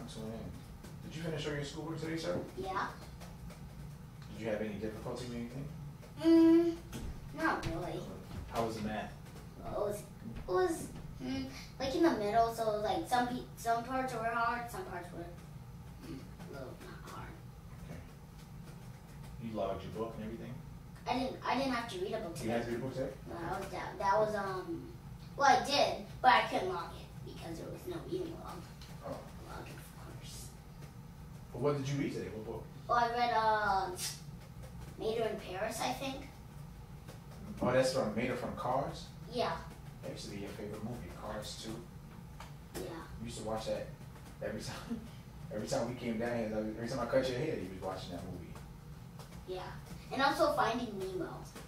tune in. Did you finish all your schoolwork today, sir? Yeah. Did you have any difficulty with anything? Not really. How was the math? It was like in the middle, so like some parts were hard, some parts were a little not hard. Okay. You logged your book and everything? I didn't have to read a book today. You had to read a book today? No, that was well, I did, but I couldn't log it because there was no reading log. Oh. Log, of course. Well, what did you read today? What book? Well, I read Mater in Paris, I think. Oh, that's from Mater from Cars? Yeah. That used to be your favorite movie, Cars 2. Yeah. You used to watch that every time. Every time we came down here, every time I cut your hair, you was watching that movie. Yeah. And also Finding Nemo.